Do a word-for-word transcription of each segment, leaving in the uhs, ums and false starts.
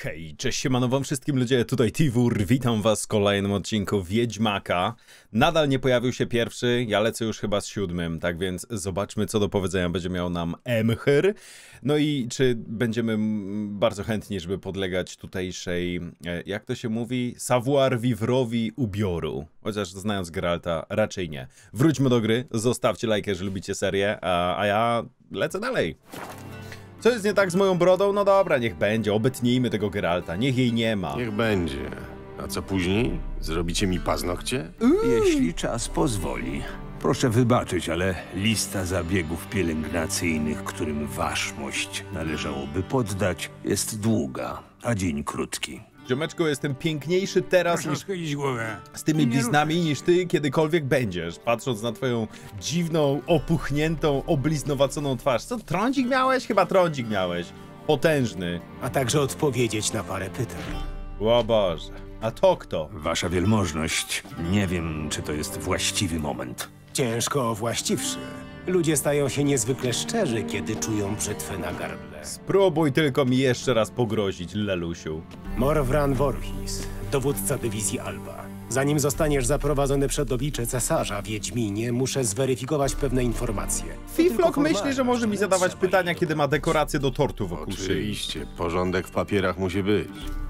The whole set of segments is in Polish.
Hej, cześć, siemano wam wszystkim ludzie, tutaj Tiwur, witam was w kolejnym odcinku Wiedźmaka. Nadal nie pojawił się pierwszy, ja lecę już chyba z siódmym, tak więc zobaczmy, co do powiedzenia będzie miał nam Emhyr. No i czy będziemy bardzo chętni, żeby podlegać tutejszej, jak to się mówi, savoir-vivre'owi ubioru. Chociaż znając Geralta, raczej nie. Wróćmy do gry, zostawcie lajkę, jeżeli lubicie serię, a, a ja lecę dalej. Co jest nie tak z moją brodą? No dobra, niech będzie. Obetnijmy tego Geralta. Niech jej nie ma. Niech będzie. A co później? Zrobicie mi paznokcie? Jeśli czas pozwoli. Proszę wybaczyć, ale lista zabiegów pielęgnacyjnych, którym waszmość należałoby poddać, jest długa, a dzień krótki. Ziomeczku, jestem piękniejszy teraz Proszę niż schylić głowę. z tymi Nie bliznami niż ty kiedykolwiek będziesz. Patrząc na twoją dziwną, opuchniętą, obliznowaconą twarz. Co, trądzik miałeś? Chyba trądzik miałeś. Potężny. A także odpowiedzieć na parę pytań. O Boże. A to kto? Wasza wielmożność, nie wiem, czy to jest właściwy moment. Ciężko właściwszy. Ludzie stają się niezwykle szczerzy, kiedy czują brzytwę na gardle. Spróbuj tylko mi jeszcze raz pogrozić, lelusiu. Morwran Voorhis, dowódca dywizji Alba. Zanim zostaniesz zaprowadzony przed oblicze cesarza, Wiedźminie, muszę zweryfikować pewne informacje. Fiflok myśli, że może mi zadawać pytania, kiedy ma dekoracje do tortu wokół szyi. Oczywiście, porządek w papierach musi być.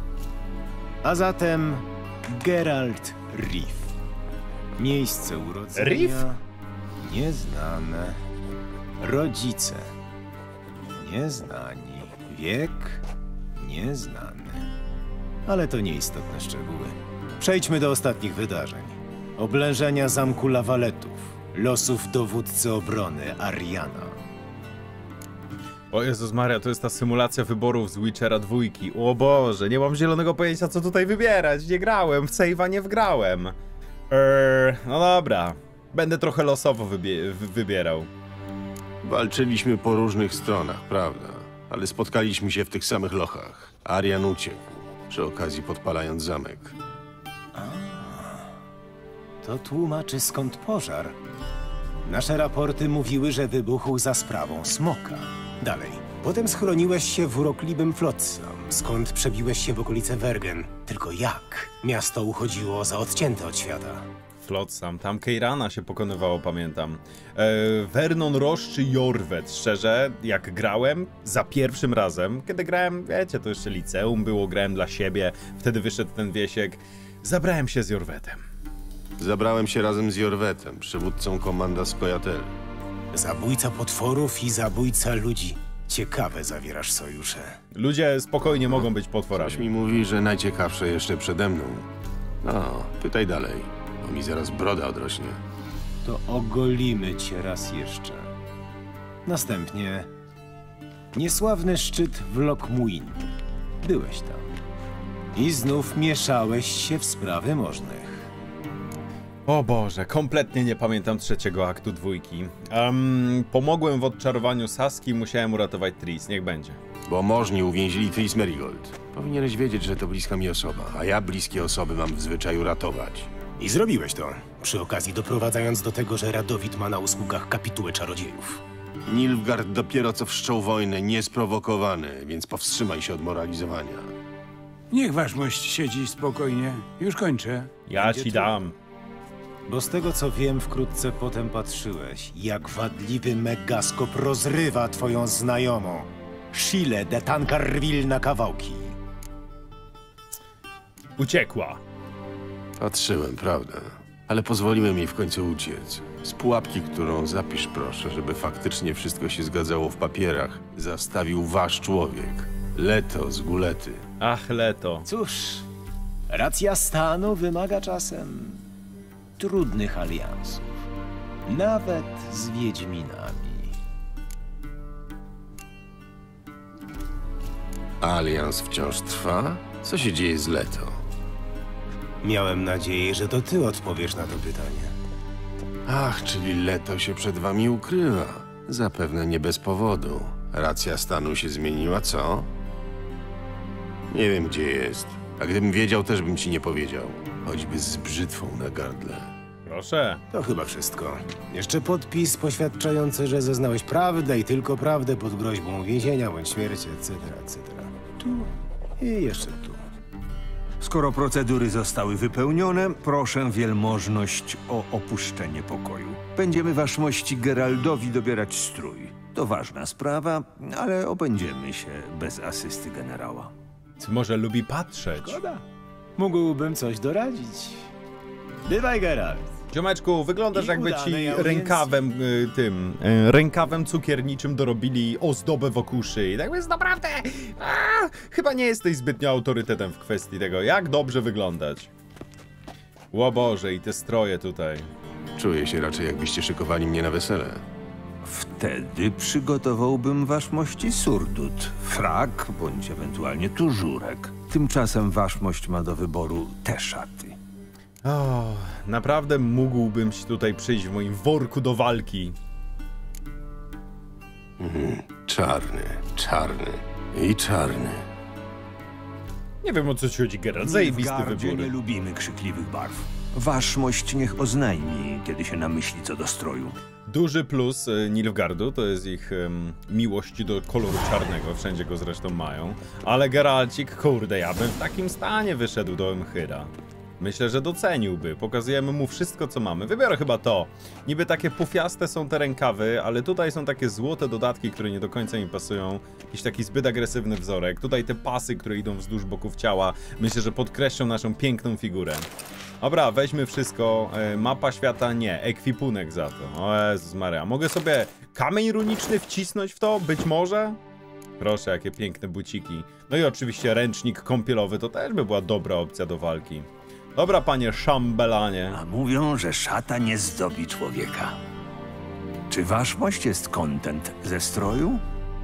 A zatem Geralt Riff. Miejsce urodzenia... Riff? Nieznane. Rodzice. Nieznani. Wiek? Nieznany. Ale to nieistotne szczegóły. Przejdźmy do ostatnich wydarzeń. Oblężenia zamku Lawaletów. Losów dowódcy obrony Ariana. O Jezus Maria, to jest ta symulacja wyborów z Witchera dwójki. O Boże, nie mam zielonego pojęcia, co tutaj wybierać. Nie grałem, w save'a nie wgrałem. Eee, no dobra. Będę trochę losowo wybie wybierał. Walczyliśmy po różnych stronach, prawda? Ale spotkaliśmy się w tych samych lochach. Arian uciekł, przy okazji podpalając zamek. To tłumaczy skąd pożar. Nasze raporty mówiły, że wybuchł za sprawą smoka. Dalej. Potem schroniłeś się w urokliwym Flotsam, skąd przebiłeś się w okolice Wergen. Tylko jak? Miasto uchodziło za odcięte od świata. Flotsam, tam Keirana się pokonywało, pamiętam. Eee, Vernon Roche czy Jorwet, szczerze, jak grałem za pierwszym razem, kiedy grałem, wiecie, to jeszcze liceum było, grałem dla siebie, wtedy wyszedł ten wiesiek, zabrałem się z Jorwetem. Zabrałem się razem z Jorwetem, przywódcą komanda Skojatel. Zabójca potworów i zabójca ludzi. Ciekawe zawierasz sojusze. Ludzie spokojnie mogą być Ktoś potworami. mi mówi, że najciekawsze jeszcze przede mną. No, pytaj dalej, bo mi zaraz broda odrośnie. To ogolimy cię raz jeszcze. Następnie niesławny szczyt w Lockmuin. Byłeś tam. I znów mieszałeś się w sprawy możnych. O Boże, kompletnie nie pamiętam trzeciego aktu dwójki. Um, pomogłem w odczarowaniu Saski i musiałem uratować Tris, niech będzie. Bo możni uwięzili Tris Merigold. Powinieneś wiedzieć, że to bliska mi osoba, a ja bliskie osoby mam w zwyczaju ratować. I zrobiłeś to. Przy okazji doprowadzając do tego, że Radowid ma na usługach kapitułę czarodziejów. Nilfgaard dopiero co wszczął wojnę, niesprowokowany, więc powstrzymaj się od moralizowania. Niech waszmość siedzi spokojnie. Już kończę. Ja Będzie ci tu. dam. Bo z tego co wiem, wkrótce potem patrzyłeś, jak wadliwy Megaskop rozrywa twoją znajomą. Shile de Tancarville na kawałki. Uciekła. Patrzyłem, prawda? Ale pozwoliłem jej w końcu uciec. Z pułapki, którą zapisz proszę, żeby faktycznie wszystko się zgadzało w papierach, zastawił wasz człowiek. Leto z Gulety. Ach, Leto. Cóż, racja stanu wymaga czasem trudnych aliansów. Nawet z Wiedźminami. Alians wciąż trwa? Co się dzieje z Leto? Miałem nadzieję, że to ty odpowiesz na to pytanie. Ach, czyli Leto się przed wami ukrywa. Zapewne nie bez powodu. Racja stanu się zmieniła, co? Nie wiem, gdzie jest. A gdybym wiedział, też bym ci nie powiedział. Choćby z brzytwą na gardle. Proszę. To chyba wszystko. Jeszcze podpis poświadczający, że zeznałeś prawdę i tylko prawdę pod groźbą więzienia bądź śmierci, et cetera, et cetera. Tu I jeszcze tu. Skoro procedury zostały wypełnione, proszę wielmożność o opuszczenie pokoju. Będziemy waszmości Geraldowi dobierać strój. To ważna sprawa, ale obędziemy się bez asysty generała. Może lubi patrzeć. Szkoda. Mógłbym coś doradzić. Bywaj, Geralt. Ziomeczku, wyglądasz I jakby udanej ci audiencji. rękawem y, tym, y, rękawem cukierniczym dorobili ozdobę wokół szyi. Tak więc naprawdę, a, chyba nie jesteś zbytnio autorytetem w kwestii tego, jak dobrze wyglądać. Ło Boże, i te stroje tutaj. Czuję się raczej, jakbyście szykowali mnie na wesele. Wtedy przygotowałbym waszmości surdut, frak bądź ewentualnie tużurek. Tymczasem waszmość ma do wyboru te szaty. O, naprawdę mógłbym się tutaj przyjść w moim worku do walki. Mhm. Czarny, czarny i czarny. Nie wiem, o co ci chodzi, Geralt. Zajebisty Nilfgaardzie wybór. nie lubimy krzykliwych barw. Waszmość niech oznajmi, kiedy się namyśli co do stroju. Duży plus y, Nilfgaardu to jest ich ym, miłość do koloru czarnego, wszędzie go zresztą mają. Ale Geralcik, kurde, ja bym w takim stanie wyszedł do Emchyra. Myślę, że doceniłby. Pokazujemy mu wszystko, co mamy. Wybiorę chyba to. Niby takie pufiaste są te rękawy, ale tutaj są takie złote dodatki, które nie do końca mi pasują. Jakiś taki zbyt agresywny wzorek. Tutaj te pasy, które idą wzdłuż boków ciała. Myślę, że podkreślą naszą piękną figurę. Dobra, weźmy wszystko. E, mapa świata nie. Ekwipunek za to. O Jezus Maria. Mogę sobie kamień runiczny wcisnąć w to? Być może? Proszę, jakie piękne buciki. No i oczywiście ręcznik kąpielowy to też by była dobra opcja do walki. Dobra, panie szambelanie. A mówią, że szata nie zdobi człowieka. Czy waszmość jest kontent ze stroju?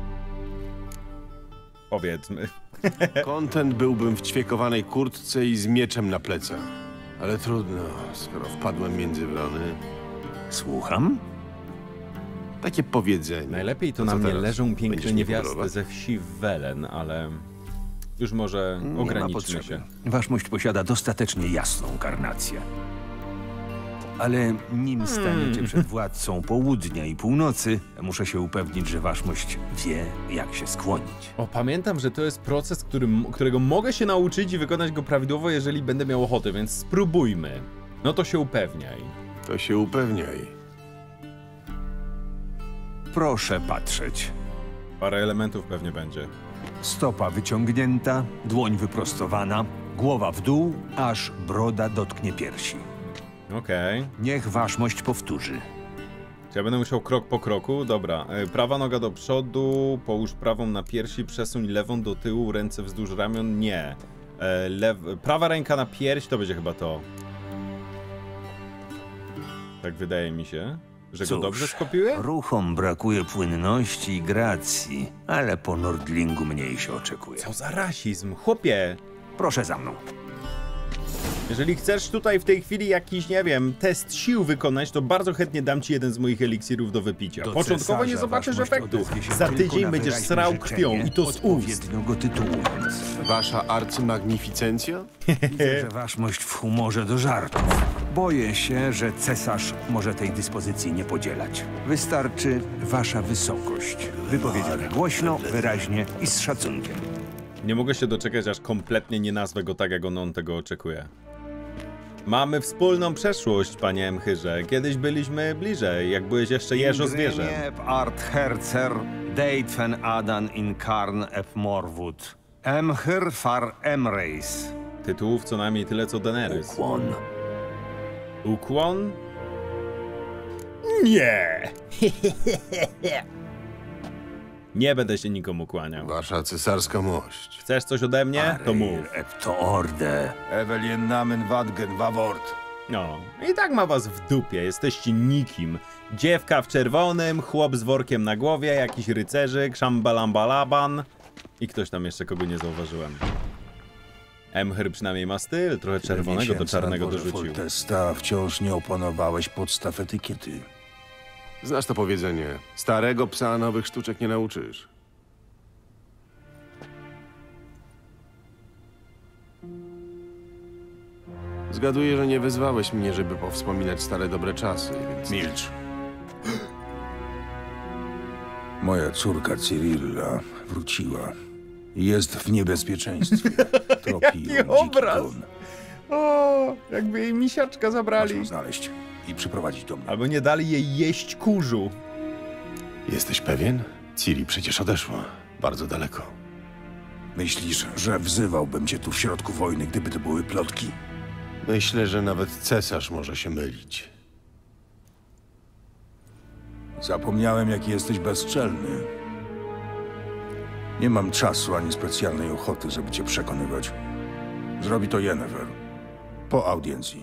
Powiedzmy. Kontent byłbym w ćwiekowanej kurtce i z mieczem na plecach. Ale trudno, skoro wpadłem między wrony. Słucham? Takie powiedzenie. Najlepiej to To na co mnie teraz? leżą piękne Będziesz mnie niewiasty pudrować? ze wsi Welen, ale już może Nie ma ograniczmy potrzeby. się. Waszmość posiada dostatecznie jasną karnację. Ale nim staniecie przed władcą południa i północy, muszę się upewnić, że waszmość wie, jak się skłonić. O, pamiętam, że to jest proces, którym, którego mogę się nauczyć i wykonać go prawidłowo, jeżeli będę miał ochotę, więc spróbujmy. No to się upewniaj. To się upewniaj. Proszę patrzeć. Parę elementów pewnie będzie. Stopa wyciągnięta, dłoń wyprostowana, głowa w dół, aż broda dotknie piersi. Okej. Niech waszmość powtórzy. Czy ja będę musiał krok po kroku? Dobra. E, Prawa noga do przodu, połóż prawą na piersi, przesuń lewą do tyłu, ręce wzdłuż ramion. Nie. E, lew... Prawa ręka na pierś, to będzie chyba to. Tak wydaje mi się, że go Cóż, dobrze skopiuję? Ruchom brakuje płynności i gracji, ale po Nordlingu mniej się oczekuje. Co za rasizm, chłopie! Proszę za mną. Jeżeli chcesz tutaj w tej chwili jakiś, nie wiem, test sił wykonać, to bardzo chętnie dam ci jeden z moich eliksirów do wypicia. Do Początkowo nie cesarza zobaczysz waszmość efektu. odezwie się Za tylko tydzień na będziesz wyraźne srał życzenie, krwią i to z ust. odpowiednio go tytułując. Wasza arcymagnificencja? Widzę, że waszmość w humorze do żartów. Boję się, że cesarz może tej dyspozycji nie podzielać. Wystarczy wasza wysokość. Wypowiedziane głośno, wyraźnie i z szacunkiem. Nie mogę się doczekać, aż kompletnie nie nazwę go tak, jak on, on tego oczekuje. Mamy wspólną przeszłość, panie Emchyrze. Kiedyś byliśmy bliżej, jak byłeś jeszcze jeżo zwierzę. Ingrynie art herzer, deitfen adan in karn ep morwud. Emchyr far emreis. Tytułów co najmniej tyle, co Daenerys. Ukłon. Ukłon? Nie! Nie będę się nikomu kłaniał. Wasza cesarska mość. Chcesz coś ode mnie? To mów. Areir ep to orde. Evelien namen wadgen wawort. No, i tak ma was w dupie, jesteście nikim. Dziewka w czerwonym, chłop z workiem na głowie, jakiś rycerzyk, szambalambalaban i ktoś tam jeszcze, kogo nie zauważyłem. Emchyr przynajmniej ma styl, trochę czerwonego do czarnego dorzucił. Foltesta wciąż nie opanowałeś podstaw etykiety. Znasz to powiedzenie. Starego psa nowych sztuczek nie nauczysz. Zgaduję, że nie wezwałeś mnie, żeby powspominać stare dobre czasy, więc... Milcz. Moja córka Cyrilla wróciła. Jest w niebezpieczeństwie. Tropi Jaki ją obraz! dziki gon. O, jakby jej misiaczka Masz zabrali. ją znaleźć i przyprowadzić do mnie. Albo nie dali jej jeść kurzu. Jesteś pewien? Ciri przecież odeszła. Bardzo daleko. Myślisz, że wzywałbym cię tu w środku wojny, gdyby to były plotki? Myślę, że nawet cesarz może się mylić. Zapomniałem, jaki jesteś bezczelny. Nie mam czasu ani specjalnej ochoty, żeby cię przekonywać. Zrobi to Yennefer. Po audiencji.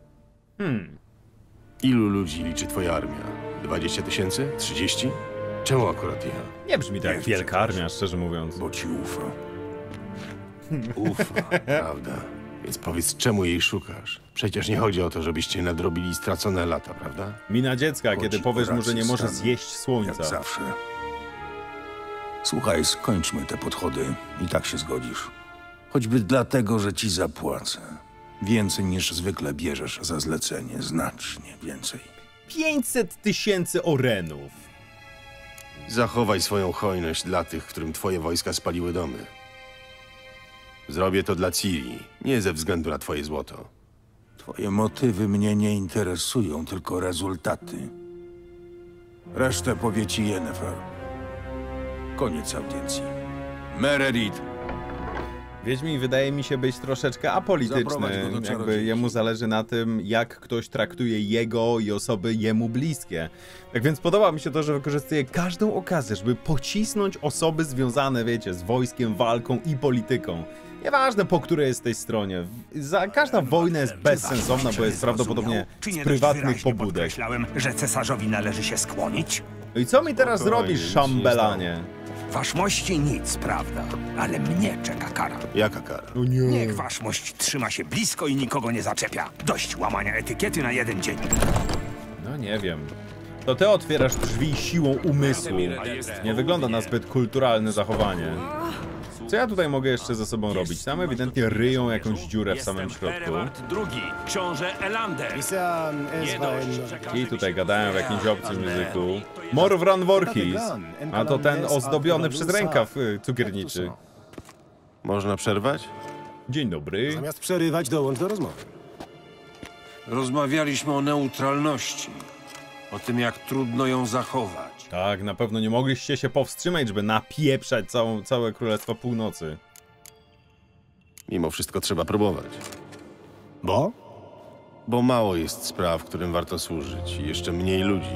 Ilu ludzi liczy twoja armia? dwadzieścia tysięcy? trzydzieści? Czemu akurat ja? Nie brzmi tak jak Wiesz wielka przecież. armia, szczerze mówiąc. Bo ci ufa. Ufa, prawda? Więc powiedz, czemu jej szukasz? Przecież nie chodzi o to, żebyście nadrobili stracone lata, prawda? Mina dziecka, Chodzi kiedy o powiesz mu, że nie rację może stanu. zjeść Jak słońca. zawsze. Słuchaj, skończmy te podchody i tak się zgodzisz. Choćby dlatego, że ci zapłacę. Więcej niż zwykle bierzesz za zlecenie. Znacznie więcej. pięćset tysięcy orenów. Zachowaj swoją hojność dla tych, którym twoje wojska spaliły domy. Zrobię to dla Ciri, nie ze względu na twoje złoto. Twoje motywy mnie nie interesują, tylko rezultaty. Resztę powie ci Yennefer. Koniec audiencji. Meredith! Wiedźmin wydaje mi się być troszeczkę Zaprowadź apolityczny. go do Jakby czarodziejki. jemu zależy na tym, jak ktoś traktuje jego i osoby jemu bliskie. Tak więc podoba mi się to, że wykorzystuje każdą okazję, żeby pocisnąć osoby związane, wiecie, z wojskiem, walką i polityką. Nieważne, po której jesteś stronie. Za, każda wojna jest bezsensowna, bo jest prawdopodobnie Czy z nie prywatnych dość wyraźnie pobudek. podkreślałem, że cesarzowi należy się skłonić? No i co mi teraz Spokojnie, zrobisz, nic się nie szambelanie? Waszmości nic, prawda? Ale mnie czeka kara. Jaka kara? O nie. Niech waszmość trzyma się blisko i nikogo nie zaczepia. Dość łamania etykiety na jeden dzień. No nie wiem. To ty otwierasz drzwi siłą umysłu. Nie wygląda na zbyt kulturalne zachowanie. Co ja tutaj mogę jeszcze ze sobą robić? Tam ewidentnie ryją jakąś dziurę w samym środku. drugi, książę Elander. Isam I tutaj gadają w jakimś obcym języku. Morwran Vorkis. A to ten ozdobiony przez rękaw y, cukierniczy. Można przerwać? Dzień dobry. Zamiast przerywać, dołącz do rozmowy. Rozmawialiśmy o neutralności, o tym, jak trudno ją zachować. Tak, na pewno nie mogliście się powstrzymać, żeby napieprzać całą, całe Królestwo Północy. Mimo wszystko trzeba próbować. Bo? Bo mało jest spraw, którym warto służyć i jeszcze mniej ludzi.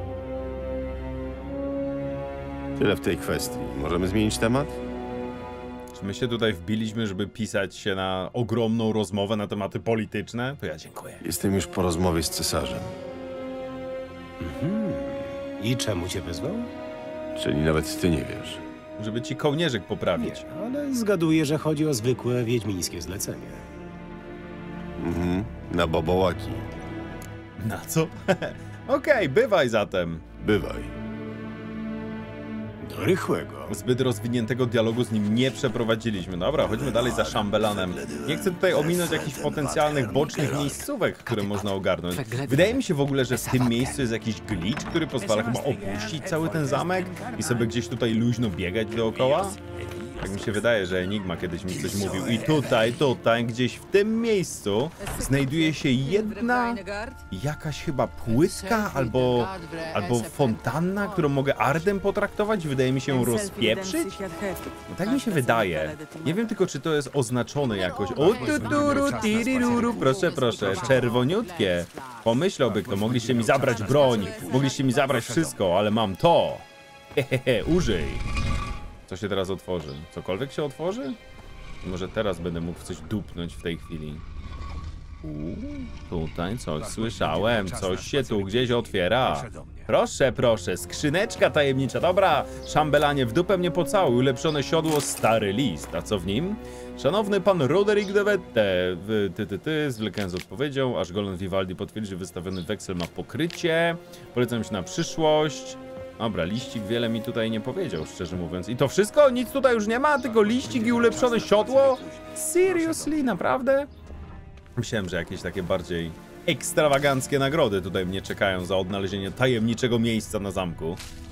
Tyle w tej kwestii. Możemy zmienić temat? Czy my się tutaj wbiliśmy, żeby pisać się na ogromną rozmowę na tematy polityczne? To ja dziękuję. Jestem już po rozmowie z cesarzem. I czemu cię wezwał? Czyli nawet ty nie wiesz. Żeby ci kołnierzyk poprawić. Nie, ale zgaduję, że chodzi o zwykłe wiedźmińskie zlecenie. Mhm. Na bobołaki. Na co? Okej, bywaj zatem. Bywaj. Do rychłego. Zbyt rozwiniętego dialogu z nim nie przeprowadziliśmy. Dobra, chodźmy dalej za szambelanem. Nie chcę tutaj ominąć jakichś potencjalnych bocznych miejscówek, które można ogarnąć. Wydaje mi się w ogóle, że w tym miejscu jest jakiś glitch, który pozwala chyba opuścić cały ten zamek i sobie gdzieś tutaj luźno biegać dookoła. Tak mi się wydaje, że Enigma kiedyś mi coś mówił. I tutaj, tutaj, gdzieś w tym miejscu znajduje się jedna jakaś chyba płytka albo, albo fontanna, którą mogę ardem potraktować. Wydaje mi się ją rozpieprzyć. No, tak mi się wydaje. Nie wiem tylko, czy to jest oznaczone jakoś. O, tuturu, tiriruru, proszę, proszę, czerwoniutkie. Pomyślałby kto, mogliście mi zabrać broń, mogliście mi zabrać wszystko, ale mam to. Hehehe, użyj. Co się teraz otworzy? Cokolwiek się otworzy? Może teraz będę mógł w coś dupnąć w tej chwili. Uuu, tutaj coś słyszałem, coś się tu gdzieś otwiera. Proszę, proszę, skrzyneczka tajemnicza. Dobra, szambelanie, w dupę mnie pocałuj, ulepszone siodło, stary list. A co w nim? Szanowny pan Roderick de Wette, ty, ty, ty, zwlekając z odpowiedzią, aż Golem Vivaldi potwierdzi, że wystawiony weksel ma pokrycie. Polecam się na przyszłość. Dobra, liścik wiele mi tutaj nie powiedział, szczerze mówiąc. I to wszystko? Nic tutaj już nie ma? Tylko liścik i ulepszone siodło? Seriously? Naprawdę? Myślałem, że jakieś takie bardziej ekstrawaganckie nagrody tutaj mnie czekają za odnalezienie tajemniczego miejsca na zamku.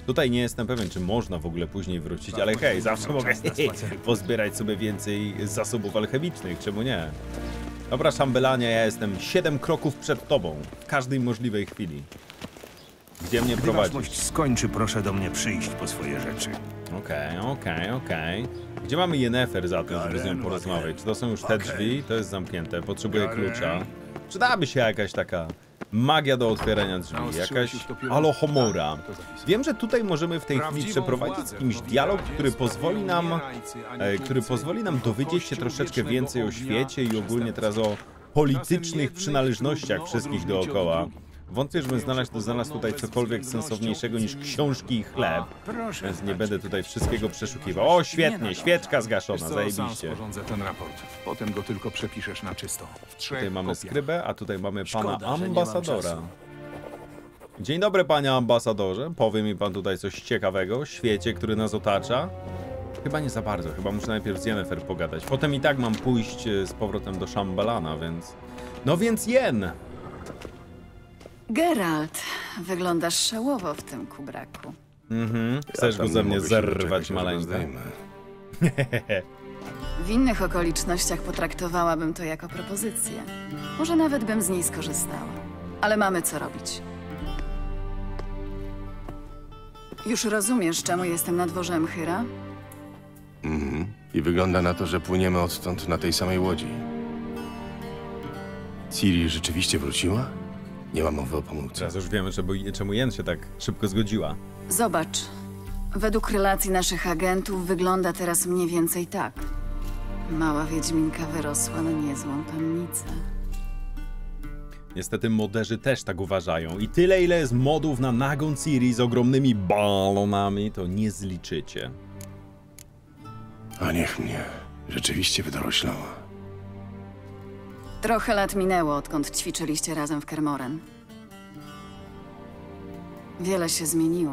Tutaj nie jestem pewien, czy można w ogóle później wrócić, ale hej, zawsze mogę pozbierać sobie więcej zasobów alchemicznych, czemu nie? Dobra, szambelanie, ja jestem siedem kroków przed tobą, w każdej możliwej chwili. Gdzie mnie Gdy prowadzisz? waszmość skończy, proszę do mnie przyjść po swoje rzeczy. Okej, okej, okej. Gdzie mamy Yennefer za to, żeby z nią porozmawiać? Czy to są już te drzwi? To jest zamknięte, potrzebuję klucza. Przydałaby się jakaś taka magia do otwierania drzwi, jakaś alohomora. Wiem, że tutaj możemy w tej chwili przeprowadzić z kimś dialog, który pozwoli nam, e, który pozwoli nam dowiedzieć się troszeczkę więcej o świecie i ogólnie teraz o politycznych przynależnościach wszystkich dookoła. Wątpię, żebym znalazł, znalazł tutaj cokolwiek sensowniejszego niż książki i chleb, więc nie będę tutaj wszystkiego przeszukiwał. O, świetnie, świeczka zgaszona, zajebiście. Sporządzę ten raport. Potem go tylko przepiszesz na czysto. W trzech Tutaj mamy kopiach. skrybę, a tutaj mamy pana Szkoda, że nie mam ambasadora. czasu. Dzień dobry, panie ambasadorze. Powie mi pan tutaj coś ciekawego o świecie, który nas otacza? Chyba nie za bardzo, chyba muszę najpierw z Yennefer pogadać. Potem i tak mam pójść e, z powrotem do Shambhalana, więc... No więc Jen! Geralt, wyglądasz szałowo w tym kubraku. Mhm, chcesz tam go ze nie mnie mogę się doczekać, zerwać, aż go maleńka. zdejmę. W innych okolicznościach potraktowałabym to jako propozycję. Może nawet bym z niej skorzystała. Ale mamy co robić. Już rozumiesz, czemu jestem na dworze Emchyra? Mhm. I wygląda na to, że płyniemy odtąd na tej samej łodzi. Ciri rzeczywiście wróciła? Nie mam mowy o pomyłce. Teraz już wiemy, czemu, czemu Jen się tak szybko zgodziła. Zobacz. Według relacji naszych agentów wygląda teraz mniej więcej tak. Mała wiedźminka wyrosła na niezłą pannicę. Niestety moderzy też tak uważają. I tyle, ile jest modów na nagą Ciri z ogromnymi balonami, to nie zliczycie. A niech mnie. Rzeczywiście wydoroślała. Trochę lat minęło, odkąd ćwiczyliście razem w Kermoren. Wiele się zmieniło.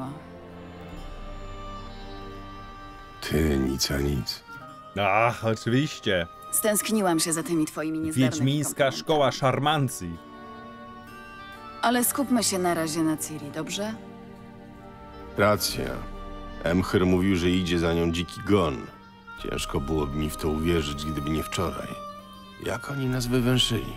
Ty nic a nic. Ach, oczywiście. Stęskniłam się za tymi twoimi niezdarnymi Wiedźmińska komplementami. szkoła szarmancji. Ale skupmy się na razie na Ciri, dobrze? Racja. Emchyr mówił, że idzie za nią dziki gon. Ciężko byłoby mi w to uwierzyć, gdyby nie wczoraj. Jak oni nas wywęszyli?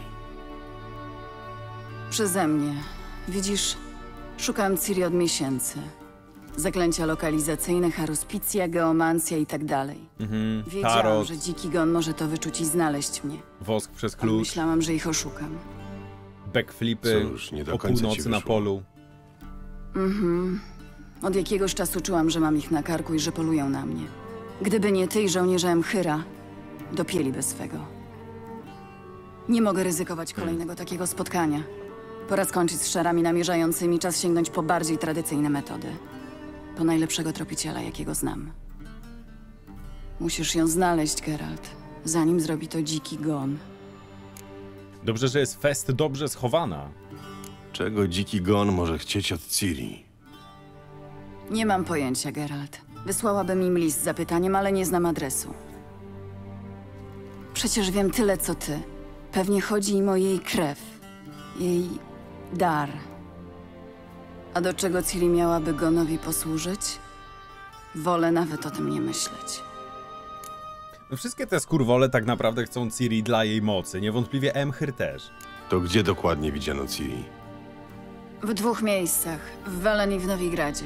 Przeze mnie. Widzisz, szukam Ciri od miesięcy. Zaklęcia lokalizacyjne, haruspicja, geomancja i tak dalej. Mhm. Wiedziałam, Tarot, że dziki gon może to wyczuć i znaleźć mnie. wosk przez Ale klucz, myślałam, że ich oszukam. backflipy Cóż, nie do o końca ci północy na wyszło. polu. Mhm. Od jakiegoś czasu czułam, że mam ich na karku i że polują na mnie. Gdyby nie ty i żołnierze Emchyra, dopięliby swego. Nie mogę ryzykować kolejnego takiego spotkania. Pora skończyć z szarami namierzającymi, czas sięgnąć po bardziej tradycyjne metody. Po najlepszego tropiciela, jakiego znam. Musisz ją znaleźć, Geralt, zanim zrobi to dziki gon. Dobrze, że jest fest dobrze schowana. Czego dziki gon może chcieć od Ciri? Nie mam pojęcia, Geralt. Wysłałabym im list z zapytaniem, ale nie znam adresu. Przecież wiem tyle, co ty. Pewnie chodzi im o jej krew. Jej dar. A do czego Ciri miałaby Gonowi posłużyć? Wolę nawet o tym nie myśleć. No wszystkie te skurwole tak naprawdę chcą Ciri dla jej mocy. Niewątpliwie Emchyr też. To gdzie dokładnie widziano Ciri? W dwóch miejscach. W Welen i w Nowigradzie.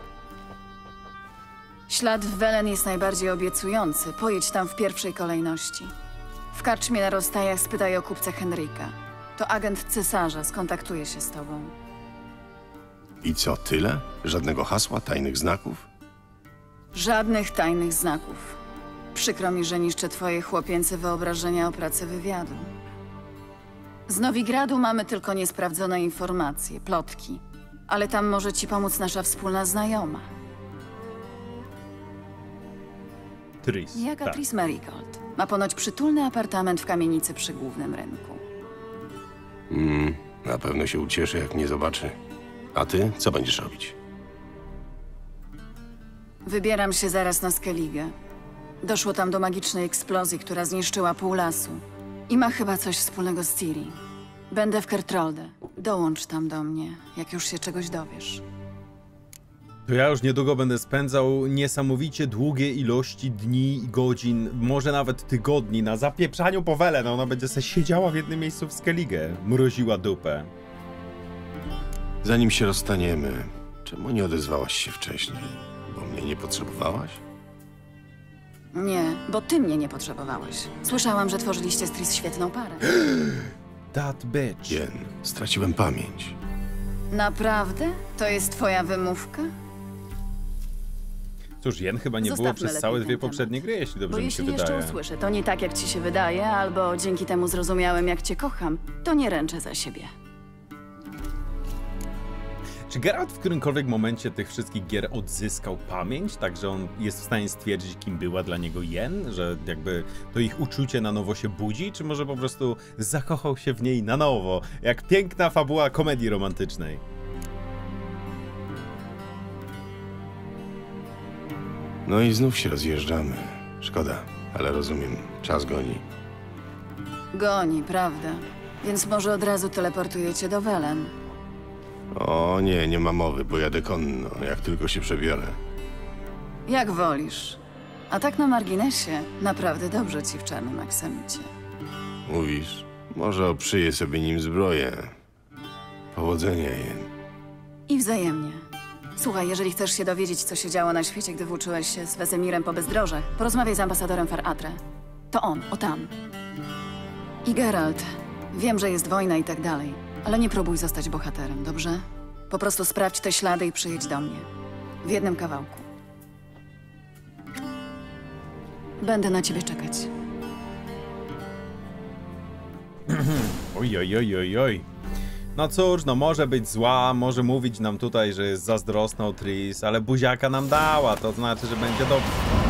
Ślad w Welen jest najbardziej obiecujący. Pojedź tam w pierwszej kolejności. W karczmie na rozstajach spytaj o kupca Henryka. To agent cesarza, skontaktuje się z tobą. I co, tyle? Żadnego hasła, tajnych znaków? Żadnych tajnych znaków. Przykro mi, że niszczę twoje chłopięce wyobrażenia o pracy wywiadu. Z Nowigradu mamy tylko niesprawdzone informacje, plotki. Ale tam może ci pomóc nasza wspólna znajoma. Tris. Jaka tak. Tris Merigold. Ma ponoć przytulny apartament w kamienicy przy głównym rynku. Mm, na pewno się ucieszy, jak mnie zobaczy. A ty, co będziesz robić? Wybieram się zaraz na Skellige. Doszło tam do magicznej eksplozji, która zniszczyła pół lasu. I ma chyba coś wspólnego z Ciri. Będę w Kertrolde. Dołącz tam do mnie, jak już się czegoś dowiesz. To ja już niedługo będę spędzał niesamowicie długie ilości dni i godzin, może nawet tygodni na zapieprzaniu po Welen. Ona będzie se siedziała w jednym miejscu w Skellige, mroziła dupę. Zanim się rozstaniemy, czemu nie odezwałaś się wcześniej? Bo mnie nie potrzebowałaś? Nie, bo ty mnie nie potrzebowałeś. Słyszałam, że tworzyliście z Tris świetną parę. That bitch. Jen, straciłem pamięć. Naprawdę? To jest twoja wymówka? Cóż, Jen chyba nie Zostawmy było przez lepiej całe ten dwie temat. poprzednie gry, jeśli dobrze Bo mi się jeśli jeszcze wydaje. usłyszę, to nie tak jak ci się wydaje, albo dzięki temu zrozumiałem, jak cię kocham, to nie ręczę za siebie. Czy Geralt w którymkolwiek momencie tych wszystkich gier odzyskał pamięć, tak że on jest w stanie stwierdzić, kim była dla niego Jen? Że jakby to ich uczucie na nowo się budzi? Czy może po prostu zakochał się w niej na nowo? Jak piękna fabuła komedii romantycznej. No i znów się rozjeżdżamy. Szkoda, ale rozumiem, czas goni. Goni, prawda? Więc może od razu teleportuję cię do Welen. O nie, nie ma mowy, pojadę konno, jak tylko się przebiorę. Jak wolisz. A tak na marginesie, naprawdę dobrze ci w czarnym aksamicie. Mówisz? Może oprzyję sobie nim zbroję. Powodzenia, Jen. I wzajemnie. Słuchaj, jeżeli chcesz się dowiedzieć, co się działo na świecie, gdy włóczyłeś się z Wesemirem po bezdrożach, porozmawiaj z ambasadorem Far Atre. To on, o tam. I Geralt, wiem, że jest wojna i tak dalej, ale nie próbuj zostać bohaterem, dobrze? Po prostu sprawdź te ślady i przyjedź do mnie. W jednym kawałku. Będę na ciebie czekać. Oj, oj, oj, oj, oj. No cóż, no może być zła, może mówić nam tutaj, że jest zazdrosna o Tris, ale buziaka nam dała, to znaczy, że będzie dobrze.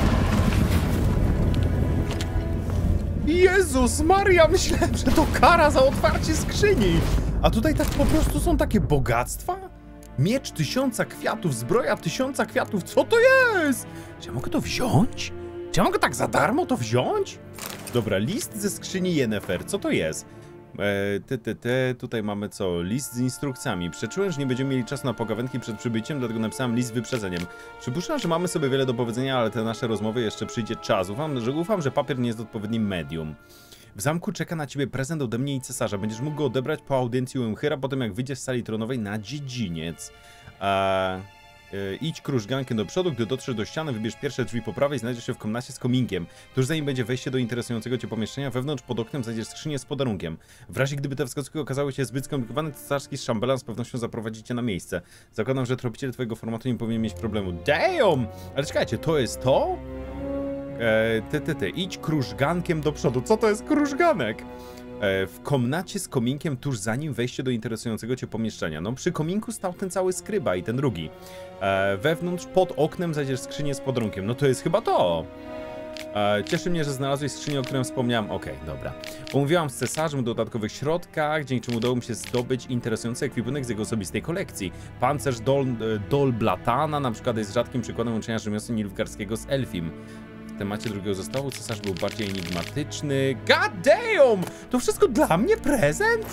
Jezus Maria, myślałem, że to kara za otwarcie skrzyni. A tutaj tak po prostu są takie bogactwa? Miecz tysiąca kwiatów, zbroja tysiąca kwiatów, co to jest? Czy ja mogę to wziąć? Czy ja mogę tak za darmo to wziąć? Dobra, list ze skrzyni Yennefer, co to jest? E, te, te, te, tutaj mamy co? List z instrukcjami. Przeczułem, że nie będziemy mieli czasu na pogawędki przed przybyciem, dlatego napisałem list z wyprzedzeniem. Przypuszczam, że mamy sobie wiele do powiedzenia, ale te nasze rozmowy jeszcze przyjdzie czas. Ufam, że, ufam, że papier nie jest odpowiednim medium. W zamku czeka na ciebie prezent ode mnie i cesarza. Będziesz mógł go odebrać po audiencji u Emchyra, potem jak wyjdziesz z sali tronowej na dziedziniec. E, e, idź krużgankiem do przodu, gdy dotrzesz do ściany, wybierz pierwsze drzwi po prawej i znajdziesz się w komnacie z kominkiem. Tuż zanim będzie wejście do interesującego cię pomieszczenia, wewnątrz pod oknem znajdziesz skrzynię z podarunkiem. W razie gdyby te wskazówki okazały się zbyt skomplikowane, cesarski z szambelan z pewnością zaprowadzi cię na miejsce. Zakładam, że tropiciel twojego formatu nie powinien mieć problemu. Damn! Ale czekajcie, to jest to? E, ty, ty, ty, idź krużgankiem do przodu. Co to jest krużganek? E, w komnacie z kominkiem tuż zanim wejście do interesującego cię pomieszczenia. No przy kominku stał ten cały skryba i ten drugi. E, wewnątrz pod oknem znajdziesz skrzynię z podrunkiem. No to jest chyba to. E, cieszy mnie, że znalazłeś skrzynię, o której wspomniałem. Okej, okay, dobra. Pomówiłam z cesarzem o dodatkowych środkach, dzięki czemu udało mi się zdobyć interesujący ekwipunek z jego osobistej kolekcji. Pancerz Dol, Dol Blatana na przykład jest rzadkim przykładem łączenia rzemiosła Nilfgaardzkiego z Elfim. W temacie drugiego zestawu cesarz był bardziej enigmatyczny. God damn! To wszystko dla mnie prezent?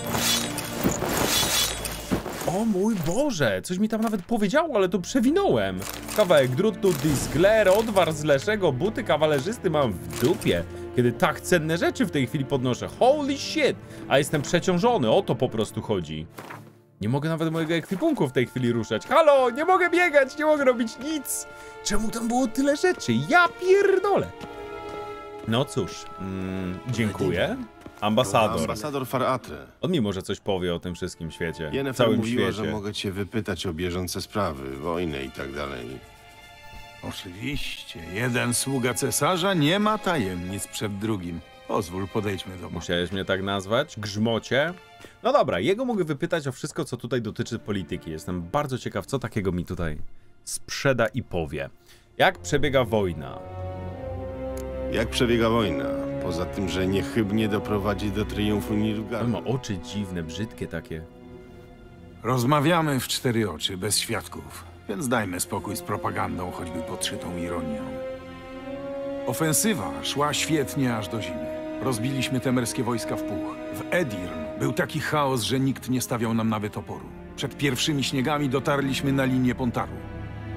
O mój Boże! Coś mi tam nawet powiedziało, ale to przewinąłem. Kawałek drutu, disgler, odwar z leszego, buty kawalerzysty mam w dupie. Kiedy tak cenne rzeczy w tej chwili podnoszę. Holy shit! A jestem przeciążony, o to po prostu chodzi. Nie mogę nawet mojego ekwipunku w tej chwili ruszać. Halo, nie mogę biegać, nie mogę robić nic. Czemu tam było tyle rzeczy? Ja pierdolę. No cóż, mm, dziękuję. Ambasador. Ambasador Far Atre. On mi może coś powie o tym wszystkim świecie. Yennefer Całym mówiła, świecie. że mogę cię wypytać o bieżące sprawy, wojnę i tak dalej. Oczywiście. Jeden sługa cesarza nie ma tajemnic przed drugim. Pozwól, podejdźmy do... Musiałeś mnie tak nazwać? Grzmocie? No dobra, jego mogę wypytać o wszystko, co tutaj dotyczy polityki. Jestem bardzo ciekaw, co takiego mi tutaj sprzeda i powie. Jak przebiega wojna? Jak przebiega wojna? Poza tym, że niechybnie doprowadzi do triumfu On Nilfgaardu. ma oczy dziwne, brzydkie takie. Rozmawiamy w cztery oczy, bez świadków, więc dajmy spokój z propagandą, choćby podszytą ironią. Ofensywa szła świetnie aż do zimy. Rozbiliśmy temerskie wojska w puch. W Edirn był taki chaos, że nikt nie stawiał nam nawet oporu. Przed pierwszymi śniegami dotarliśmy na linię Pontaru.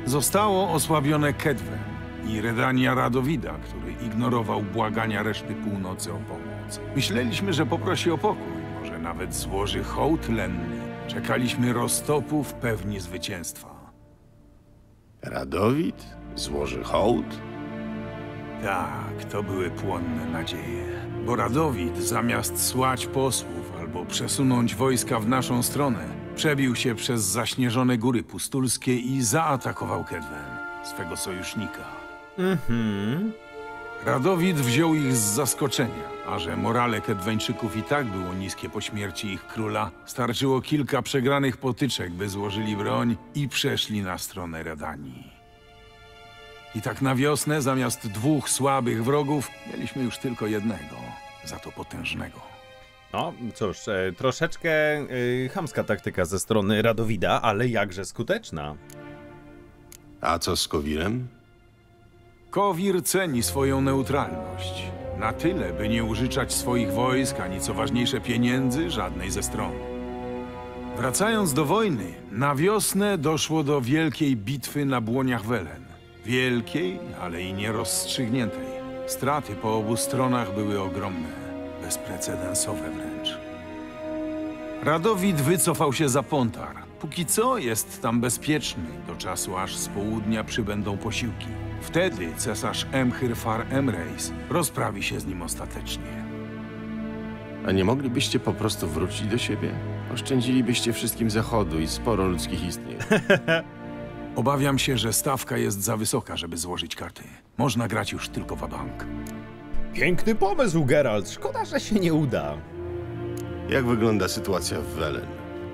Zostało osłabione Kedwen i Redania Radowida, który ignorował błagania reszty północy o pomoc. Myśleliśmy, że poprosi o pokój, może nawet złoży hołd lenny. Czekaliśmy roztopów pewni zwycięstwa. Radowid? Złoży hołd? Tak, to były płonne nadzieje. Bo Radowid, zamiast słać posłów albo przesunąć wojska w naszą stronę, przebił się przez zaśnieżone góry pustulskie i zaatakował Kedwen, swego sojusznika. Mhm. Radowid wziął ich z zaskoczenia, a że morale Kedweńczyków i tak było niskie po śmierci ich króla, starczyło kilka przegranych potyczek, by złożyli broń i przeszli na stronę Redanii. I tak na wiosnę, zamiast dwóch słabych wrogów, mieliśmy już tylko jednego, za to potężnego. No cóż, e, troszeczkę e, chamska taktyka ze strony Radowida, ale jakże skuteczna. A co z Kowirem? Kowir ceni swoją neutralność. Na tyle, by nie użyczać swoich wojsk, ani co ważniejsze pieniędzy żadnej ze stron. Wracając do wojny, na wiosnę doszło do wielkiej bitwy na błoniach Welen. Wielkiej, ale i nierozstrzygniętej. Straty po obu stronach były ogromne, bezprecedensowe wręcz. Radowid wycofał się za Pontar. Póki co jest tam bezpieczny, do czasu aż z południa przybędą posiłki. Wtedy cesarz Emhyr Far Emreis rozprawi się z nim ostatecznie. A nie moglibyście po prostu wrócić do siebie? Oszczędzilibyście wszystkim zachodu i sporo ludzkich istnień. Obawiam się, że stawka jest za wysoka, żeby złożyć karty. Można grać już tylko wabank. Piękny pomysł, Geralt. Szkoda, że się nie uda. Jak wygląda sytuacja w Welen?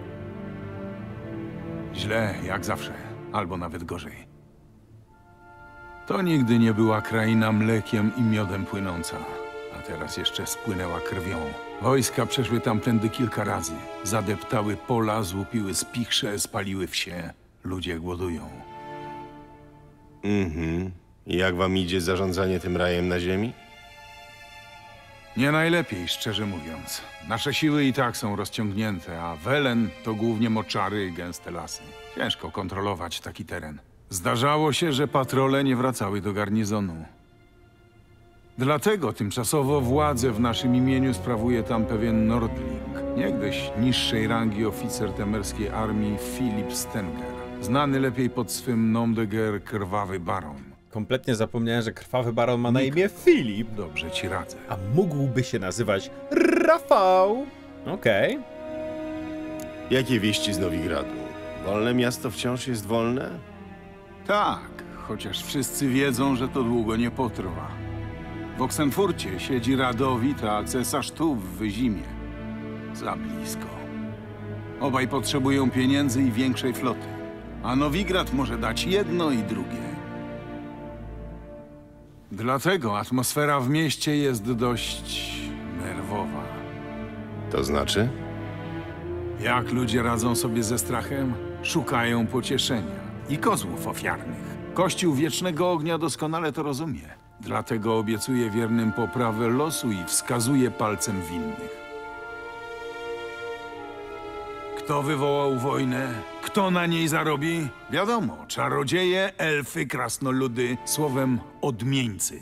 Źle, jak zawsze. Albo nawet gorzej. To nigdy nie była kraina mlekiem i miodem płynąca. A teraz jeszcze spłynęła krwią. Wojska przeszły tamtędy kilka razy. Zadeptały pola, złupiły spichrze, spaliły wsie. Ludzie głodują. Mhm. I jak wam idzie zarządzanie tym rajem na ziemi? Nie najlepiej, szczerze mówiąc. Nasze siły i tak są rozciągnięte, a Welen to głównie moczary i gęste lasy. Ciężko kontrolować taki teren. Zdarzało się, że patrole nie wracały do garnizonu. Dlatego tymczasowo władzę w naszym imieniu sprawuje tam pewien Nordling, niegdyś niższej rangi oficer temerskiej armii Filip Stenger, znany lepiej pod swym nom de guerre Krwawy Baron. Kompletnie zapomniałem, że Krwawy Baron ma na imię Filip. Dobrze ci radzę. A mógłby się nazywać Rafał. Okej. Okay. Jakie wieści z Nowigradu? Wolne miasto wciąż jest wolne? Tak, chociaż wszyscy wiedzą, że to długo nie potrwa. W Oksenfurcie siedzi Radowid, a cesarz tu w Wyzimie. Za blisko. Obaj potrzebują pieniędzy i większej floty. A Nowigrad może dać jedno i drugie. Dlatego atmosfera w mieście jest dość nerwowa. To znaczy? Jak ludzie radzą sobie ze strachem? Szukają pocieszenia i kozłów ofiarnych. Kościół Wiecznego Ognia doskonale to rozumie. Dlatego obiecuje wiernym poprawę losu i wskazuje palcem winnych. Kto wywołał wojnę? Kto na niej zarobi? Wiadomo, czarodzieje, elfy, krasnoludy, słowem odmieńcy.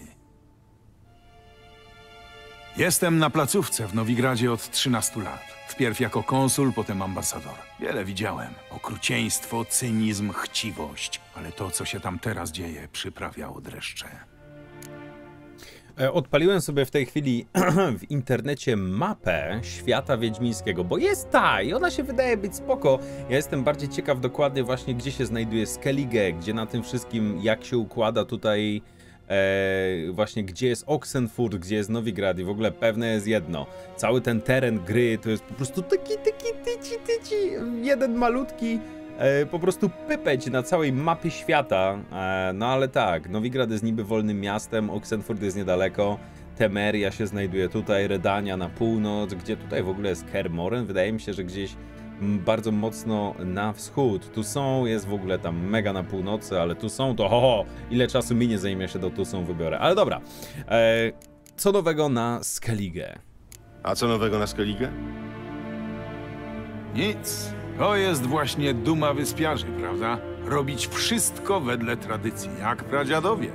Jestem na placówce w Nowigradzie od trzynastu lat. Wpierw jako konsul, potem ambasador. Wiele widziałem. Okrucieństwo, cynizm, chciwość. Ale to, co się tam teraz dzieje, przyprawiało dreszcze. Odpaliłem sobie w tej chwili w internecie mapę świata wiedźmińskiego, bo jest ta i ona się wydaje być spoko. Ja jestem bardziej ciekaw dokładnie właśnie, gdzie się znajduje Skellige, gdzie na tym wszystkim, jak się układa tutaj e, właśnie, gdzie jest Oxenfurt, gdzie jest Nowigrad i w ogóle pewne jest jedno. Cały ten teren gry to jest po prostu taki, taki, tyci, tyci, jeden malutki E, po prostu pypeć na całej mapie świata, e, no ale tak, Nowigrad jest niby wolnym miastem, Oxenfurt jest niedaleko, Temeria się znajduje tutaj, Redania na północ, gdzie tutaj w ogóle jest Kaer Morhen, wydaje mi się, że gdzieś m, bardzo mocno na wschód, tu są, jest w ogóle tam mega na północy, ale tu są, to ho, ho ile czasu minie, zanim ja się do tu są wybiorę, ale dobra, e, co nowego na Skellige? A co nowego na Skellige? Nic. To jest właśnie duma wyspiarzy, prawda? robić wszystko wedle tradycji, jak pradziadowie.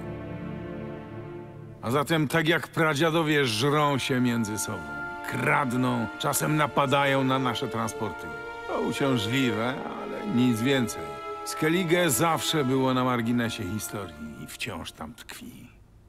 A zatem tak jak pradziadowie żrą się między sobą, kradną, czasem napadają na nasze transporty. To uciążliwe, ale nic więcej. Skellige zawsze było na marginesie historii i wciąż tam tkwi.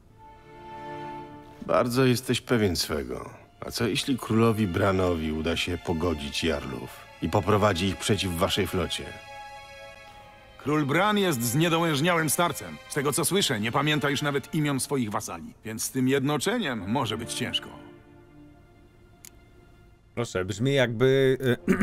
Bardzo jesteś pewien swego. A co jeśli królowi Branowi uda się pogodzić Jarlów i poprowadzi ich przeciw waszej flocie? Król Bran jest zniedołężniałym starcem. Z tego co słyszę, nie pamięta już nawet imion swoich wasali. Więc z tym jednoczeniem może być ciężko. Proszę, brzmi jakby...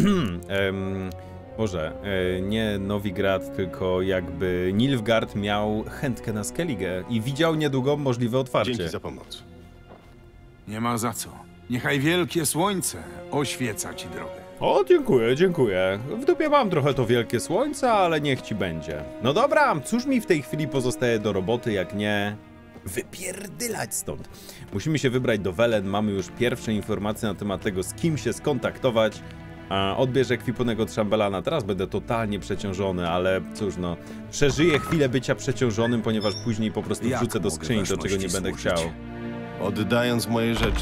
um, Boże, e, nie Nowigrad, tylko jakby Nilfgaard miał chętkę na Skellige i widział niedługo możliwe otwarcie. Dzięki za pomoc. Nie ma za co. Niechaj wielkie słońce oświeca ci drogę. O, dziękuję, dziękuję. W dupie mam trochę to wielkie słońce, ale niech ci będzie. No dobra, cóż mi w tej chwili pozostaje do roboty, jak nie... wypierdylać stąd. Musimy się wybrać do Welen, mamy już pierwsze informacje na temat tego, z kim się skontaktować. A odbierz ekwipunek od szambelana. Teraz będę totalnie przeciążony, ale cóż no, przeżyję chwilę bycia przeciążonym, ponieważ później po prostu Jak wrzucę do mogę skrzyni to, czego nie będę służyć? chciał. Oddając moje rzeczy.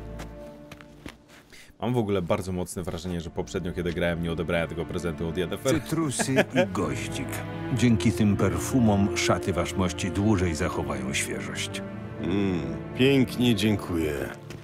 Mam w ogóle bardzo mocne wrażenie, że poprzednio, kiedy grałem, nie odebrałem tego prezentu od Yennefer. Cytrusy i goździk. Dzięki tym perfumom szaty waszmości dłużej zachowają świeżość. Mm, pięknie dziękuję.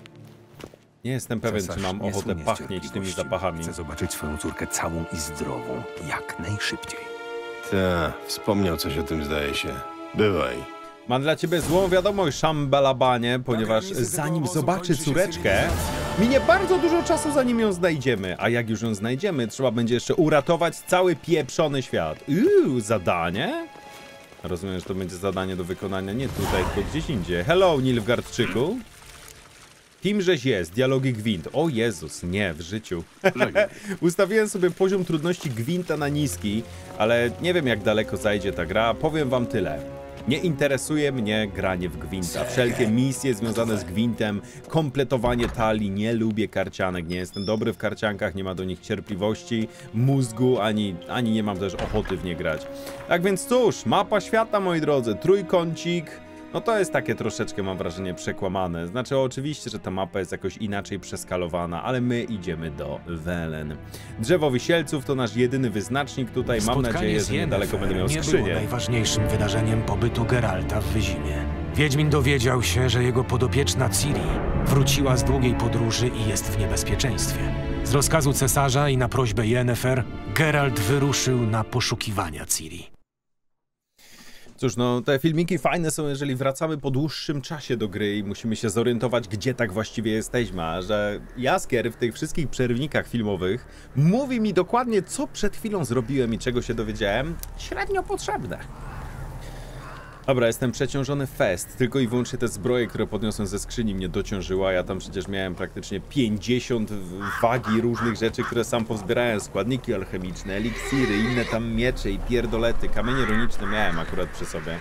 Nie jestem pewien, Cesarz czy mam nie ochotę słynie z pachnieć tymi cierpliwości. zapachami. Chcę zobaczyć swoją córkę całą i zdrową. Jak najszybciej. Ta, wspomniał coś o tym, zdaje się. Bywaj. Mam dla ciebie złą wiadomość, Szambelabanie, ponieważ zanim zobaczy córeczkę, minie bardzo dużo czasu, zanim ją znajdziemy. A jak już ją znajdziemy, trzeba będzie jeszcze uratować cały pieprzony świat. Uuu, zadanie? Rozumiem, że to będzie zadanie do wykonania nie tutaj, tylko gdzieś indziej. Hello, Nilfgaardczyku. Kimżeś jest? Dialogi gwint. O Jezus, nie, w życiu. Ustawiłem sobie poziom trudności gwinta na niski, ale nie wiem, jak daleko zajdzie ta gra. Powiem wam tyle. Nie interesuje mnie granie w gwinta. Wszelkie misje związane z gwintem, kompletowanie talii, nie lubię karcianek, nie jestem dobry w karciankach, nie ma do nich cierpliwości, mózgu, ani, ani nie mam też ochoty w nie grać. Tak więc cóż, mapa świata, moi drodzy, trójkącik, no to jest takie troszeczkę, mam wrażenie, przekłamane. Znaczy oczywiście, że ta mapa jest jakoś inaczej przeskalowana, ale my idziemy do Welen. Drzewo Wisielców to nasz jedyny wyznacznik tutaj, mam Spotkanie nadzieję, z że niedaleko będę miał nie było skrzynię. najważniejszym wydarzeniem pobytu Geralta w Wyzimie. Wiedźmin dowiedział się, że jego podopieczna Ciri wróciła z długiej podróży i jest w niebezpieczeństwie. Z rozkazu cesarza i na prośbę Yennefer, Geralt wyruszył na poszukiwania Ciri. Cóż, no te filmiki fajne są, jeżeli wracamy po dłuższym czasie do gry i musimy się zorientować, gdzie tak właściwie jesteśmy, a że Jaskier w tych wszystkich przerwnikach filmowych mówi mi dokładnie, co przed chwilą zrobiłem i czego się dowiedziałem, średnio potrzebne. Dobra, jestem przeciążony fest, tylko i wyłącznie te zbroje, które podniosłem ze skrzyni, mnie dociążyła. Ja tam przecież miałem praktycznie pięćdziesiąt wagi różnych rzeczy, które sam pozbierałem. Składniki alchemiczne, eliksiry, inne tam miecze i pierdolety. Kamienie runiczne miałem akurat przy sobie.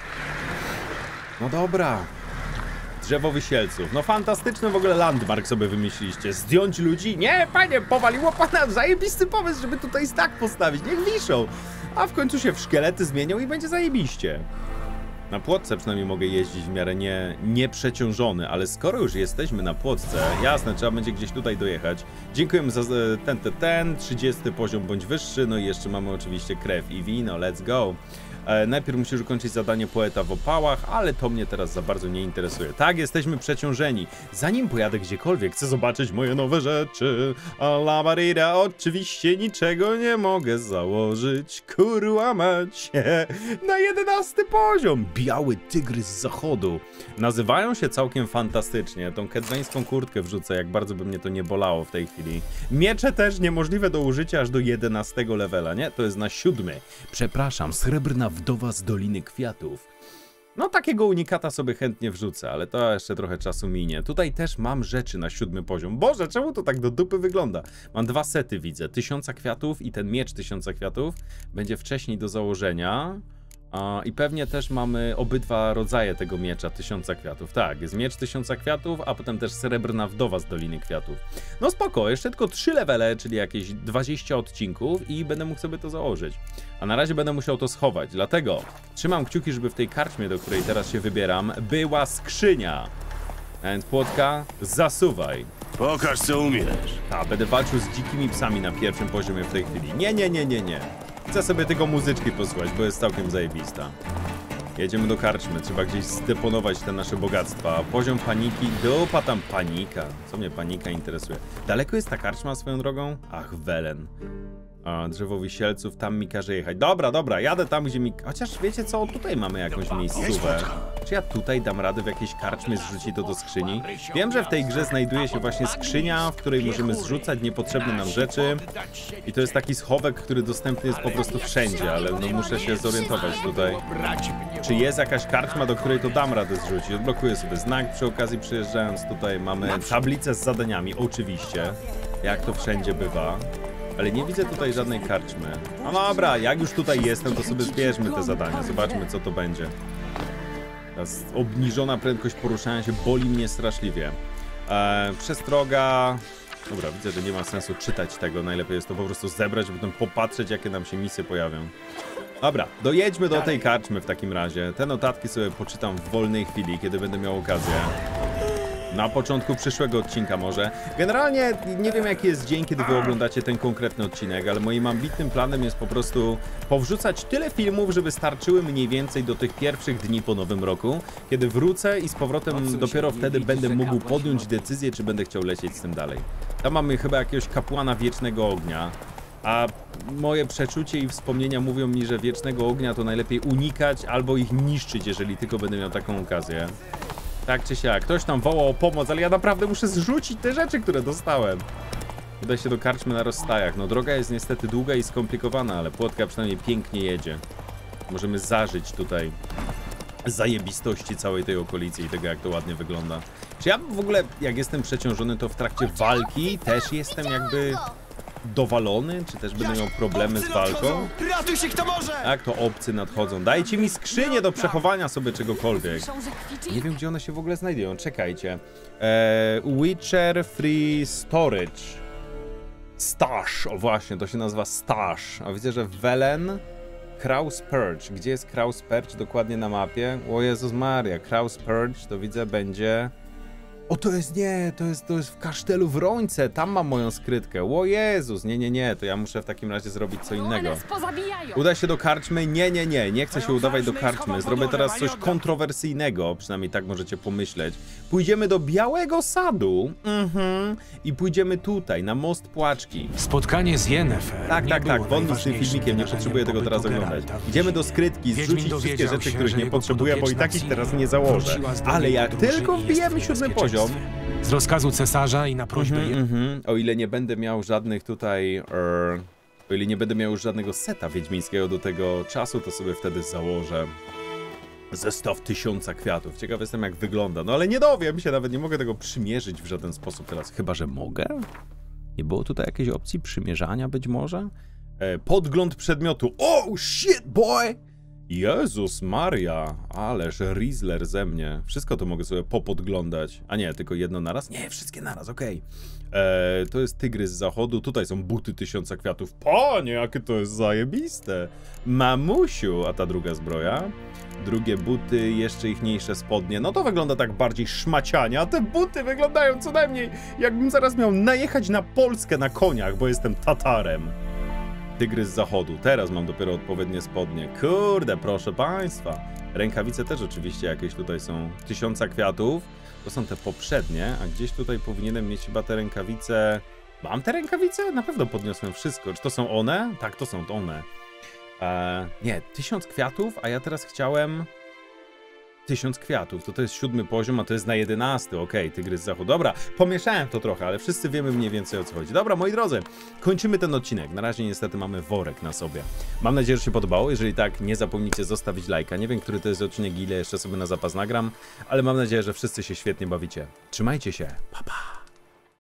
No dobra. Drzewo Wisielców. No fantastyczny w ogóle landmark sobie wymyśliliście. Zdjąć ludzi? Nie, panie, powaliło pana. Zajebisty pomysł, żeby tutaj znak postawić. Niech wiszą. A w końcu się w szkielety zmienią i będzie zajebiście. Na płotce przynajmniej mogę jeździć w miarę nie, nieprzeciążony, ale skoro już jesteśmy na płotce, jasne, trzeba będzie gdzieś tutaj dojechać. Dziękujemy za ten, ten, ten, trzydziesty poziom bądź wyższy, no i jeszcze mamy oczywiście krew i wino, let's go. E, najpierw musisz ukończyć zadanie poeta w opałach, ale to mnie teraz za bardzo nie interesuje. Tak, jesteśmy przeciążeni. Zanim pojadę gdziekolwiek, chcę zobaczyć moje nowe rzeczy. A la barida, oczywiście niczego nie mogę założyć. Kurwa mać. Na jedenasty poziom. Biały tygrys z zachodu. Nazywają się całkiem fantastycznie. Tą kedweńską kurtkę wrzucę, jak bardzo by mnie to nie bolało w tej chwili. Miecze też niemożliwe do użycia aż do jedenastego levela, nie? To jest na siódmy. Przepraszam, srebrna wdowa z Doliny Kwiatów. No takiego unikata sobie chętnie wrzucę, ale to jeszcze trochę czasu minie. Tutaj też mam rzeczy na siódmy poziom. Boże, czemu to tak do dupy wygląda? Mam dwa sety, widzę. Tysiąca kwiatów i ten miecz tysiąca kwiatów będzie wcześniej do założenia. A, I pewnie też mamy obydwa rodzaje tego miecza Tysiąca Kwiatów. Tak, jest miecz Tysiąca Kwiatów, a potem też Srebrna Wdowa z Doliny Kwiatów. No spoko, jeszcze tylko trzy levele, czyli jakieś dwadzieścia odcinków i będę mógł sobie to założyć. A na razie będę musiał to schować, dlatego trzymam kciuki, żeby w tej karczmie, do której teraz się wybieram, była skrzynia. A więc Płotka, zasuwaj. Pokaż, co umiesz. A, będę walczył z dzikimi psami na pierwszym poziomie w tej chwili. Nie, nie, nie, nie, nie. Chcę sobie tylko muzyczki posłuchać, bo jest całkiem zajebista. Jedziemy do karczmy, trzeba gdzieś zdeponować te nasze bogactwa. Poziom paniki, dupa tam panika. Co mnie panika interesuje? Daleko jest ta karczma swoją drogą? Ach, Welen. A, drzewo wisielców, tam mi każe jechać. Dobra, dobra, jadę tam, gdzie mi... Chociaż wiecie co, tutaj mamy jakąś miejscówę. Czy ja tutaj dam radę w jakiejś karczmie zrzucić to do skrzyni? Wiem, że w tej grze znajduje się właśnie skrzynia, w której możemy zrzucać niepotrzebne nam rzeczy. I to jest taki schowek, który dostępny jest po prostu wszędzie, ale no muszę się zorientować tutaj. Czy jest jakaś karczma, do której to dam radę zrzucić? Odblokuję sobie znak przy okazji przyjeżdżając tutaj. Mamy tablicę z zadaniami, oczywiście. Jak to wszędzie bywa. Ale nie widzę tutaj żadnej karczmy. No dobra, jak już tutaj jestem, to sobie zbierzmy te zadania. Zobaczmy, co to będzie. Teraz obniżona prędkość poruszania się boli mnie straszliwie. Eee, przestroga... Dobra, widzę, że nie ma sensu czytać tego. Najlepiej jest to po prostu zebrać, potem popatrzeć, jakie nam się misje pojawią. Dobra, dojedźmy do tej karczmy w takim razie. Te notatki sobie poczytam w wolnej chwili, kiedy będę miał okazję. Na początku przyszłego odcinka może. Generalnie nie wiem, jaki jest dzień, kiedy wy oglądacie ten konkretny odcinek, ale moim ambitnym planem jest po prostu powrzucać tyle filmów, żeby starczyły mniej więcej do tych pierwszych dni po nowym roku, kiedy wrócę i z powrotem dopiero wtedy będę mógł podjąć decyzję, czy będę chciał lecieć z tym dalej. Tam mamy chyba jakiegoś kapłana Wiecznego Ognia, a moje przeczucie i wspomnienia mówią mi, że Wiecznego Ognia to najlepiej unikać albo ich niszczyć, jeżeli tylko będę miał taką okazję. Tak czy siak, ktoś tam wołał o pomoc, ale ja naprawdę muszę zrzucić te rzeczy, które dostałem. Uda się do karczmy na rozstajach. No droga jest niestety długa i skomplikowana, ale Płotka przynajmniej pięknie jedzie. Możemy zażyć tutaj zajebistości całej tej okolicy i tego, jak to ładnie wygląda. Czy ja w ogóle, jak jestem przeciążony, to w trakcie walki też jestem jakby dowalony? Czy też będę miał problemy z walką? Ratuj się, kto może! Jak to obcy nadchodzą? Dajcie mi skrzynię do przechowania sobie czegokolwiek. Nie wiem, gdzie one się w ogóle znajdują. Czekajcie. Eee, Witcher Free Storage. Stash. O właśnie, to się nazywa Stash. A widzę, że Welen... Kraus Purge. Gdzie jest Kraus Purge dokładnie na mapie? O Jezus Maria. Kraus Purge to widzę będzie... O, to jest, nie, to jest, to jest w kasztelu w Rońce, tam mam moją skrytkę. O Jezus, nie, nie, nie, to ja muszę w takim razie zrobić co innego. Uda się do karczmy? Nie, nie, nie, nie chcę się udawać do karczmy. Zrobię teraz coś kontrowersyjnego, przynajmniej tak możecie pomyśleć. Pójdziemy do Białego Sadu, mhm, i pójdziemy tutaj, na Most Płaczki. Spotkanie z Yennefer. Tak, tak, tak, wodny z tym filmikiem, nie potrzebuję tego teraz oglądać. Idziemy do skrytki, zrzucić wszystkie rzeczy, których nie potrzebuję, bo i tak ich teraz nie założę. Ale jak tylko wbijemy siódmy poziom, z rozkazu cesarza i na prośbę... Mm -hmm, mm -hmm. O ile nie będę miał żadnych tutaj... Er, o ile nie będę miał już żadnego seta wiedźmińskiego do tego czasu, to sobie wtedy założę zestaw Tysiąca Kwiatów. Ciekaw jestem, jak wygląda. No ale nie dowiem się, nawet nie mogę tego przymierzyć w żaden sposób teraz. Chyba że mogę? Nie było tutaj jakiejś opcji przymierzania być może? E, podgląd przedmiotu. Oh shit, boy! Jezus Maria, ależ Rizzler ze mnie. Wszystko to mogę sobie popodglądać. A nie, tylko jedno naraz? Nie, wszystkie naraz, okej. Okay. Eee, to jest tygrys z zachodu, tutaj są buty Tysiąca Kwiatów. Panie, jakie to jest zajebiste. Mamusiu, a ta druga zbroja? Drugie buty, jeszcze ichniejsze spodnie. No to wygląda tak bardziej szmacianie, a te buty wyglądają co najmniej jakbym zaraz miał najechać na Polskę na koniach, bo jestem Tatarem. Tygrys z zachodu. Teraz mam dopiero odpowiednie spodnie. Kurde, proszę państwa. Rękawice też oczywiście jakieś tutaj są. Tysiąca Kwiatów. To są te poprzednie, a gdzieś tutaj powinienem mieć chyba te rękawice... Mam te rękawice? Na pewno podniosłem wszystko. Czy to są one? Tak, to są one. Eee, nie, Tysiąc Kwiatów, a ja teraz chciałem... Tysiąc Kwiatów, to to jest siódmy poziom, a to jest na jedenasty, okej, okay, Tygrys z zachodu. Dobra, pomieszałem to trochę, ale wszyscy wiemy mniej więcej, o co chodzi. Dobra, moi drodzy, kończymy ten odcinek. Na razie niestety mamy worek na sobie. Mam nadzieję, że się podobało. Jeżeli tak, nie zapomnijcie zostawić lajka. Nie wiem, który to jest odcinek, ile jeszcze sobie na zapas nagram, ale mam nadzieję, że wszyscy się świetnie bawicie. Trzymajcie się, pa pa!